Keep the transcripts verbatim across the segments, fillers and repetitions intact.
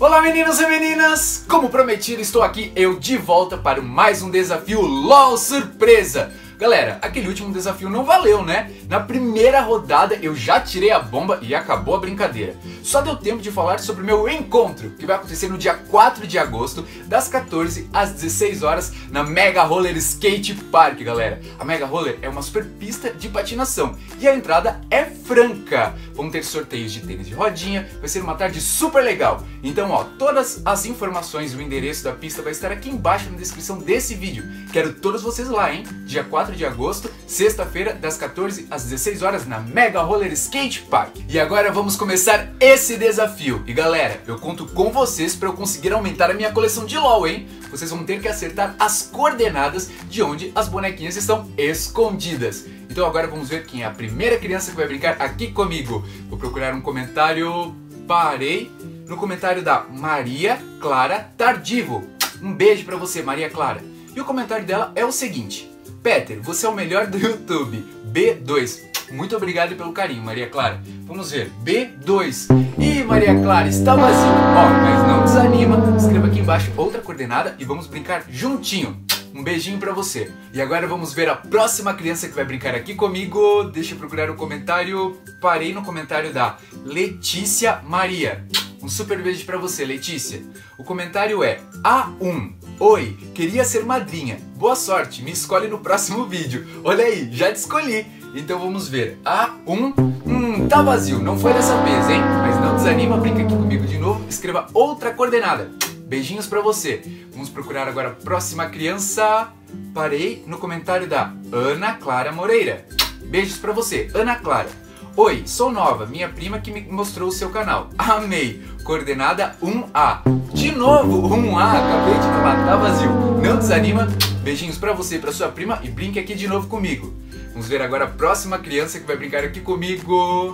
Olá meninos e meninas, como prometido estou aqui eu de volta para mais um desafio LOL Surpresa. Galera, aquele último desafio não valeu, né? Na primeira rodada eu já tirei a bomba e acabou a brincadeira. Só deu tempo de falar sobre o meu encontro, que vai acontecer no dia quatro de agosto, das quatorze às dezesseis horas, na Mega Roller Skate Park, galera. A Mega Roller é uma super pista de patinação e a entrada é franca. Vamos ter sorteios de tênis de rodinha, vai ser uma tarde super legal. Então, ó, todas as informações e o endereço da pista vai estar aqui embaixo na descrição desse vídeo. Quero todos vocês lá, hein? Dia quatro de agosto, sexta-feira, das quatorze às dezesseis horas, na Mega Roller Skate Park. E agora vamos começar esse desafio. E galera, eu conto com vocês para eu conseguir aumentar a minha coleção de LOL, hein? Vocês vão ter que acertar as coordenadas de onde as bonequinhas estão escondidas. Então agora vamos ver quem é a primeira criança que vai brincar aqui comigo. Vou procurar um comentário... Parei no comentário da Maria Clara Tardivo. Um beijo pra você, Maria Clara. E o comentário dela é o seguinte: Peter, você é o melhor do YouTube. B dois. Muito obrigado pelo carinho, Maria Clara. Vamos ver. B dois. Ih, Maria Clara, está vazio. Ó, mas não desanima. Escreva aqui embaixo outra coordenada e vamos brincar juntinho. Um beijinho pra você. E agora vamos ver a próxima criança que vai brincar aqui comigo. Deixa eu procurar o comentário. Parei no comentário da Letícia Maria. Um super beijo pra você, Letícia. O comentário é A um. Oi, queria ser madrinha. Boa sorte, me escolhe no próximo vídeo. Olha aí, já te escolhi. Então vamos ver. A um. Hum, tá vazio, não foi dessa vez, hein? Mas não desanima, brinca aqui comigo de novo. Escreva outra coordenada. Beijinhos pra você. Vamos procurar agora a próxima criança. Parei no comentário da Ana Clara Moreira. Beijos pra você, Ana Clara. Oi, sou nova, minha prima que me mostrou o seu canal. Amei. Coordenada um A. De novo, um A. Acabei de falar, tá vazio. Não desanima. Beijinhos pra você e pra sua prima e brinque aqui de novo comigo. Vamos ver agora a próxima criança que vai brincar aqui comigo.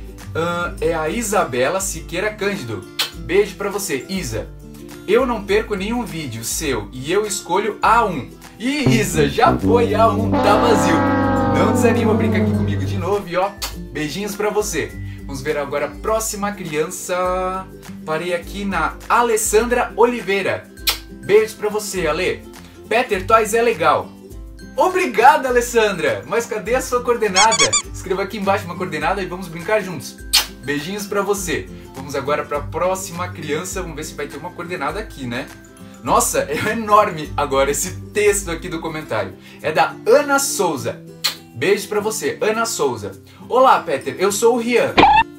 Uh, é a Isabela Siqueira Cândido. Beijo pra você, Isa. Eu não perco nenhum vídeo seu e eu escolho A um. Ih, Isa, já foi A um, tá vazio. Não desanima, brinca aqui comigo de novo e ó, beijinhos pra você. Vamos ver agora a próxima criança. Parei aqui na Alessandra Oliveira. Beijos pra você, Ale. Peter Toys é legal. Obrigada, Alessandra. Mas cadê a sua coordenada? Escreva aqui embaixo uma coordenada e vamos brincar juntos. Beijinhos pra você. Vamos agora para a próxima criança. Vamos ver se vai ter uma coordenada aqui, né? Nossa, é enorme agora esse texto aqui do comentário. É da Ana Souza. Beijo pra você, Ana Souza. Olá, Peter, eu sou o Rian.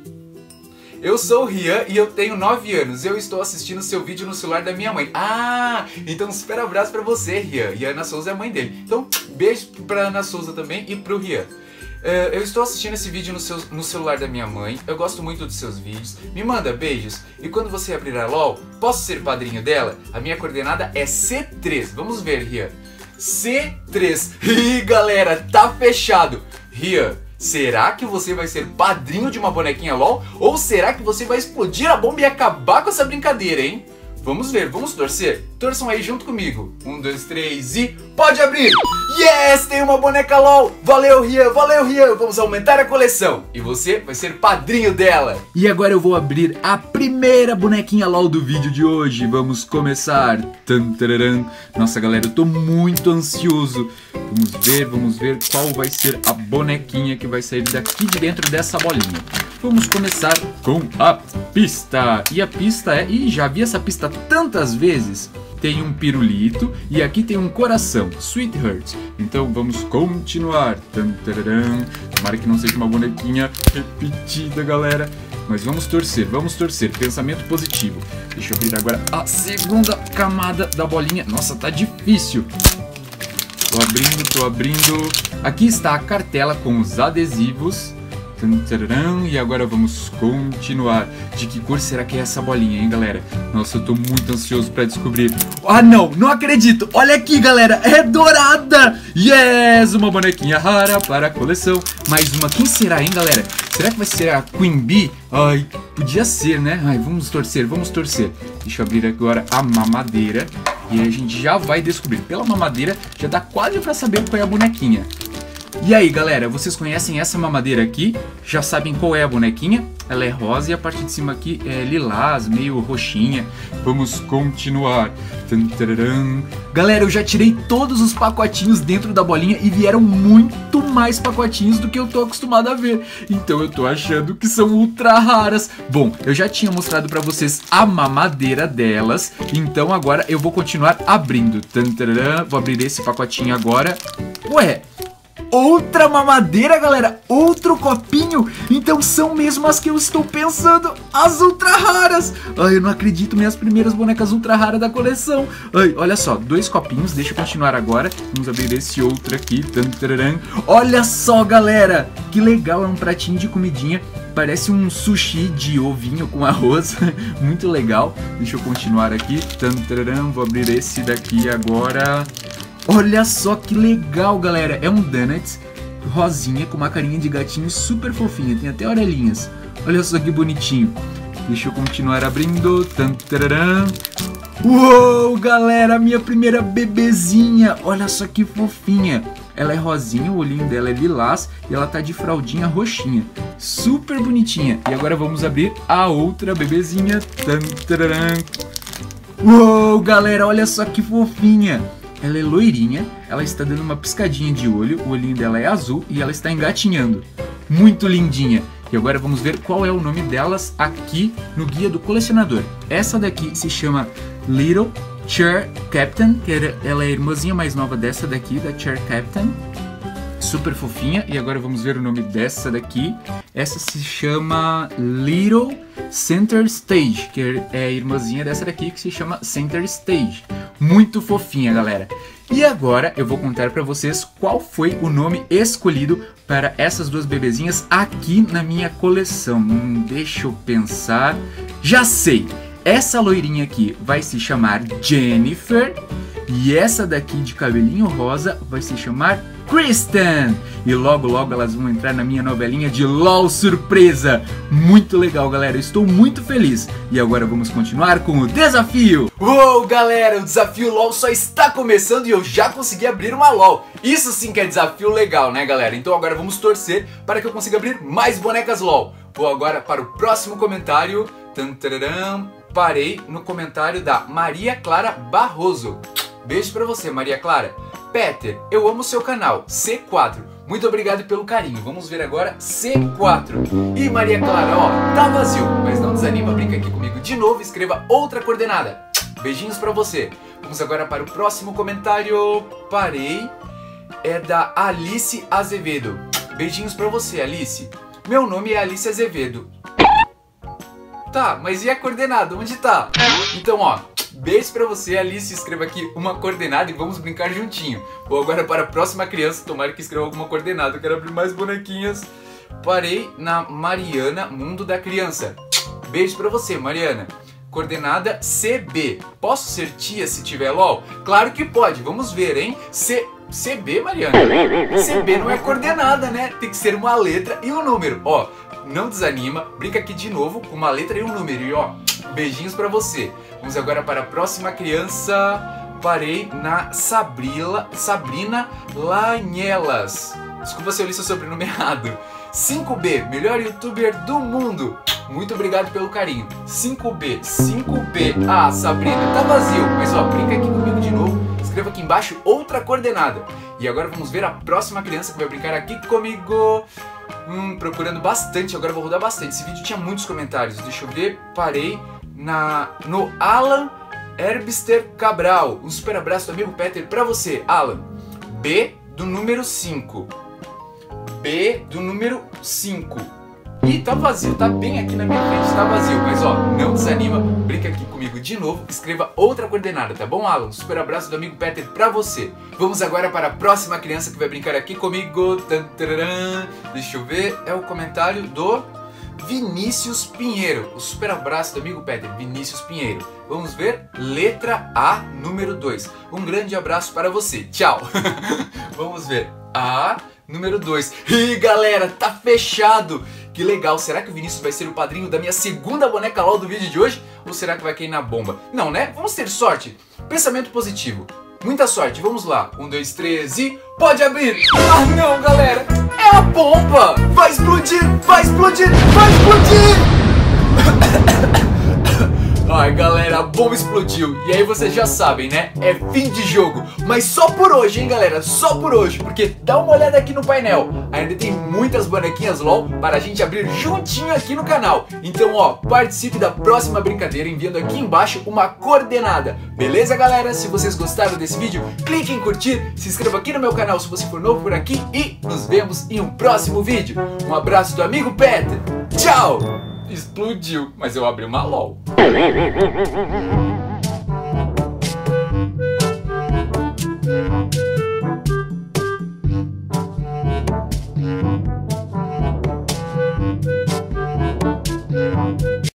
Eu sou o Rian e eu tenho nove anos. Eu estou assistindo seu vídeo no celular da minha mãe. Ah, então um super abraço pra você, Rian. E a Ana Souza é a mãe dele. Então, beijo pra Ana Souza também e pro Rian. Uh, eu estou assistindo esse vídeo no, seu, no celular da minha mãe. Eu gosto muito dos seus vídeos. Me manda beijos. E quando você abrir a LOL, posso ser padrinho dela? A minha coordenada é C três. Vamos ver, Rian. C três. Ih, galera, tá fechado. Rian, será que você vai ser padrinho de uma bonequinha LOL? Ou será que você vai explodir a bomba e acabar com essa brincadeira, hein? Vamos ver, vamos torcer? Torçam aí junto comigo. Um, dois, três e... Pode abrir! Yes! Tem uma boneca LOL! Valeu, Rian! Valeu, Rian! Vamos aumentar a coleção! E você vai ser padrinho dela! E agora eu vou abrir a primeira bonequinha LOL do vídeo de hoje. Vamos começar! Tan, tararam. Nossa, galera, eu tô muito ansioso. Vamos ver, vamos ver qual vai ser a bonequinha que vai sair daqui de dentro dessa bolinha. Vamos começar com a pista. E a pista é... Ih, já vi essa pista tantas vezes. Tem um pirulito e aqui tem um coração, Sweetheart. Então vamos continuar. Tan, tararam. Tomara que não seja uma bonequinha repetida, galera. Mas vamos torcer, vamos torcer. Pensamento positivo. Deixa eu abrir agora a segunda camada da bolinha. Nossa, tá difícil. Tô abrindo, tô abrindo. Aqui está a cartela com os adesivos. E agora vamos continuar. De que cor será que é essa bolinha, hein, galera? Nossa, eu tô muito ansioso pra descobrir. Ah, não, não acredito. Olha aqui, galera, é dourada. Yes, uma bonequinha rara para a coleção. Mais uma, quem será, hein, galera? Será que vai ser a Queen Bee? Ai, podia ser, né? Ai, vamos torcer, vamos torcer. Deixa eu abrir agora a mamadeira. E aí a gente já vai descobrir. Pela mamadeira, já dá quase pra saber qual é a bonequinha. E aí, galera, vocês conhecem essa mamadeira aqui? Já sabem qual é a bonequinha? Ela é rosa e a parte de cima aqui é lilás, meio roxinha. Vamos continuar. Tantararam. Galera, eu já tirei todos os pacotinhos dentro da bolinha e vieram muito mais pacotinhos do que eu tô acostumado a ver. Então eu tô achando que são ultra raras. Bom, eu já tinha mostrado pra vocês a mamadeira delas, então agora eu vou continuar abrindo. Tantararam. Vou abrir esse pacotinho agora. Ué, outra mamadeira, galera, outro copinho. Então são mesmo as que eu estou pensando, as ultra raras. Ai, eu não acredito, minhas primeiras bonecas ultra raras da coleção. Ai, olha só, dois copinhos, deixa eu continuar agora. Vamos abrir esse outro aqui. Tantararam. Olha só, galera, que legal, é um pratinho de comidinha. Parece um sushi de ovinho com arroz. Muito legal. Deixa eu continuar aqui. Tantararam. Vou abrir esse daqui agora. Olha só que legal, galera. É um donut rosinha com uma carinha de gatinho super fofinha. Tem até orelhinhas. Olha só que bonitinho. Deixa eu continuar abrindo. Tantararam. Uou, galera, minha primeira bebezinha. Olha só que fofinha. Ela é rosinha, o olhinho dela é lilás e ela tá de fraldinha roxinha. Super bonitinha. E agora vamos abrir a outra bebezinha. Tantararam. Uou, galera, olha só que fofinha. Ela é loirinha, ela está dando uma piscadinha de olho, o olhinho dela é azul e ela está engatinhando. Muito lindinha. E agora vamos ver qual é o nome delas aqui no guia do colecionador. Essa daqui se chama Little Chair Captain, que ela é a irmãzinha mais nova dessa daqui, da Chair Captain. Super fofinha. E agora vamos ver o nome dessa daqui. Essa se chama Little Center Stage, que é a irmãzinha dessa daqui que se chama Center Stage. Muito fofinha, galera. E agora eu vou contar pra vocês qual foi o nome escolhido para essas duas bebezinhas aqui na minha coleção. Hum, deixa eu pensar. Já sei! Essa loirinha aqui vai se chamar Jennifer e essa daqui de cabelinho rosa vai se chamar Kristen. E logo logo elas vão entrar na minha novelinha de LOL Surpresa. Muito legal, galera, eu estou muito feliz. E agora vamos continuar com o desafio. Uou, galera, o desafio LOL só está começando e eu já consegui abrir uma LOL. Isso sim que é desafio legal, né, galera? Então agora vamos torcer para que eu consiga abrir mais bonecas LOL. Vou agora para o próximo comentário. Tantararam. Parei no comentário da Maria Clara Barroso. Beijo pra você, Maria Clara. Peter, eu amo seu canal, C quatro. Muito obrigado pelo carinho. Vamos ver agora C quatro. E Maria Clara, ó, tá vazio, mas não desanima, brinca aqui comigo de novo e escreva outra coordenada. Beijinhos pra você. Vamos agora para o próximo comentário. Parei. É da Alice Azevedo. Beijinhos pra você, Alice. Meu nome é Alice Azevedo. Tá, mas e a coordenada? Onde tá? Então, ó, beijo pra você, Alice. Escreva aqui uma coordenada e vamos brincar juntinho. Vou agora para a próxima criança. Tomara que escreva alguma coordenada. Eu quero abrir mais bonequinhas. Parei na Mariana, Mundo da Criança. Beijo pra você, Mariana. Coordenada C B. Posso ser tia se tiver LOL? Claro que pode. Vamos ver, hein? C... CB, Mariana? C B não é coordenada, né? Tem que ser uma letra e um número. Ó, não desanima. Brinca aqui de novo com uma letra e um número. E ó, beijinhos pra você. Vamos agora para a próxima criança. Parei na Sabrila, Sabrina Lanhelas. Desculpa se eu li seu sobrenome errado. cinco B, melhor youtuber do mundo. Muito obrigado pelo carinho. cinco B, cinco B. Ah, Sabrina, tá vazio. Mas ó, brinca aqui comigo de novo. Escreva aqui embaixo outra coordenada. E agora vamos ver a próxima criança que vai brincar aqui comigo. Hum, procurando bastante, agora eu vou rodar bastante. Esse vídeo tinha muitos comentários. Deixa eu ver, parei na, no Alan Herbster Cabral. Um super abraço do amigo Peter pra você, Alan. B do número cinco. B do número cinco. Ih, tá vazio, tá bem aqui na minha frente, tá vazio. Mas ó, não desanima, brinca aqui comigo de novo, escreva outra coordenada, tá bom, Alan? Super abraço do amigo Peter pra você. Vamos agora para a próxima criança que vai brincar aqui comigo. Tantararam. Deixa eu ver, é o comentário do Vinícius Pinheiro. O super abraço do amigo Peter, Vinícius Pinheiro. Vamos ver, letra A, número dois. Um grande abraço para você, tchau. Vamos ver, A, número dois. Ih, galera, tá fechado. Que legal, será que o Vinícius vai ser o padrinho da minha segunda boneca LOL do vídeo de hoje? Ou será que vai cair na bomba? Não, né? Vamos ter sorte. Pensamento positivo. Muita sorte, vamos lá. Um, dois, três e... Pode abrir! Ah não, galera! É a bomba! Vai explodir! Vai explodir! Vai explodir! Ai, galera, a bomba explodiu. E aí vocês já sabem, né? É fim de jogo. Mas só por hoje, hein, galera? Só por hoje. Porque dá uma olhada aqui no painel. Ainda tem muitas bonequinhas LOL para a gente abrir juntinho aqui no canal. Então, ó, participe da próxima brincadeira enviando aqui embaixo uma coordenada. Beleza, galera? Se vocês gostaram desse vídeo, clique em curtir. Se inscreva aqui no meu canal se você for novo por aqui. E nos vemos em um próximo vídeo. Um abraço do amigo Peter. Tchau! Explodiu, mas eu abri uma LOL.